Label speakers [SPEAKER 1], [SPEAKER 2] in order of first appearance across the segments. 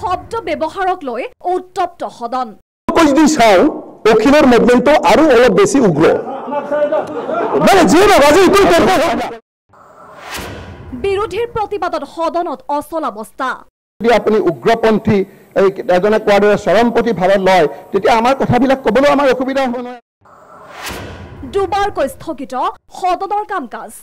[SPEAKER 1] শব্দ ব্যৱহাৰক লৈ উত্তপ্ত সদন
[SPEAKER 2] যদি চাওঁ অখিলৰ মুভমেণ্টটো আৰু অলপ বেছি উগ্ৰ মানে যি নাভাজে এইটো
[SPEAKER 1] বিৰোধীৰ প্ৰতিবাদত সদনত অচল অৱস্থা
[SPEAKER 2] যদি আপুনি উগ্ৰপন্থী এজনে কোৱাৰ দৰে চৰমপন্থী ভাৱত লয় তেতিয়া আমাৰ কথাবিলাক ক'বলৈ আমাৰ অসুবিধা হ'ব নহয়
[SPEAKER 1] দুবাৰকৈ স্থগিত সদনৰ কাম-কাজ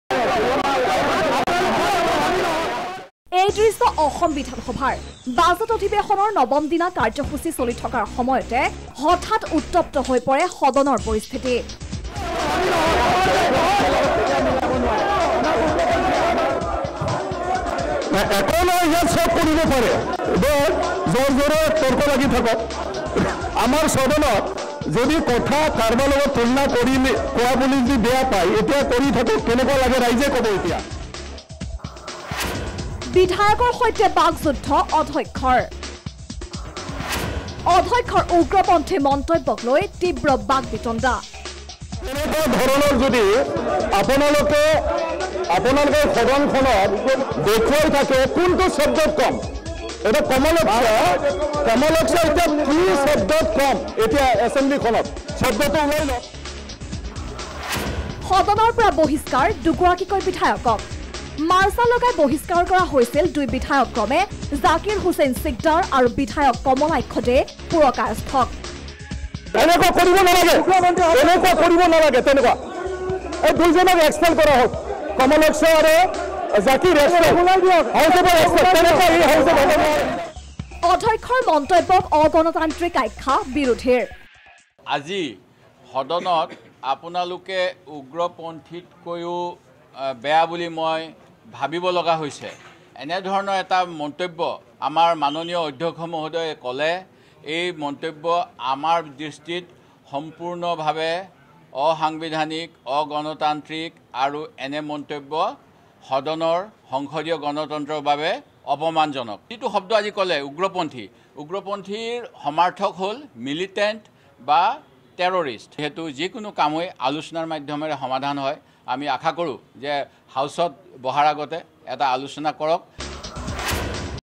[SPEAKER 1] এই দৃশ্য অসম বিধানসভাৰ বাজেট অধিৱেশনৰ নৱম দিনা কাৰ্যসূচী চলি থকাৰ সময়তে হঠাৎ উত্তপ্ত হৈ পৰে সদনৰ পৰিস্থিতি
[SPEAKER 2] আমাৰ সদনত যদি কথা কাৰোবাৰ লগত তুলনা কৰি কোৱা বুলি যদি বেয়া পায় এতিয়া কৰি থাকক কেনেকুৱা লাগে ৰাইজে ক'ব এতিয়া
[SPEAKER 1] বিধায়কৰ সৈতে বাকযুদ্ধ অধ্যক্ষৰ উগ্ৰপন্থী মন্তব্যক লৈ তীব্ৰ বাকবিতণ্ডা
[SPEAKER 2] এনেকুৱা ধৰণৰ যদি আপোনালোকে সদনখনত দেখুৱাই থাকে কোনটো শব্দত কম এটা কমলক্ষ এতিয়া কি শব্দত কম এতিয়া এছেম্বলিখনত শব্দটো ওলাই লওক
[SPEAKER 1] সদনৰ পৰা বহিষ্কাৰ দুগৰাকীকৈ বিধায়কক মাৰ্চা লগাই বহিষ্কাৰ কৰা হৈছিল দুই বিধায়ক ক্ৰমে জাকিৰ হুছেইন সিকদাৰ আৰু বিধায়ক কমলাক্ষ দে পুৰকায়স্থক
[SPEAKER 2] এনেকুৱা কৰিব নালাগে তেনেকুৱা এই দুজনক এক্সপেল কৰা হওক কমলক্ষ আৰু জাকিৰ
[SPEAKER 1] অধ্যক্ষৰ মন্তব্যক অগণতান্ত্ৰিক আখ্যা বিৰোধীৰ
[SPEAKER 3] আজি সদনত আপোনালোকে উগ্ৰপন্থীতকৈও বেয়া বুলি মই ভাবিব লগা হৈছে এনেধৰণৰ এটা মন্তব্য আমাৰ মাননীয় অধ্যক্ষ মহোদয়ে ক'লে এই মন্তব্য আমাৰ দৃষ্টিত সম্পূৰ্ণভাৱে অসাংবিধানিক অগণতান্ত্ৰিক আৰু এনে মন্তব্য সদনৰ সংসদীয় গণতন্ত্ৰৰ বাবে অপমানজনক যিটো শব্দ আজি ক'লে উগ্ৰপন্থীৰ সমাৰ্থক হ'ল মিলিটেণ্ট বা টেৰৰিষ্ট যেহেতু যিকোনো কামেই আলোচনাৰ মাধ্যমেৰে সমাধান হয় আমি আশা কৰোঁ যে হাউচত বহাৰ আগতে এটা আলোচনা কৰক